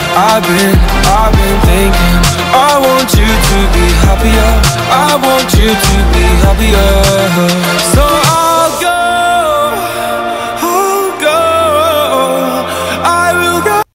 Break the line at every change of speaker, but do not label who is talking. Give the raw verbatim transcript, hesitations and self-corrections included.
I've been, I've been thinking, I want you to be happier, I want you to be happier. So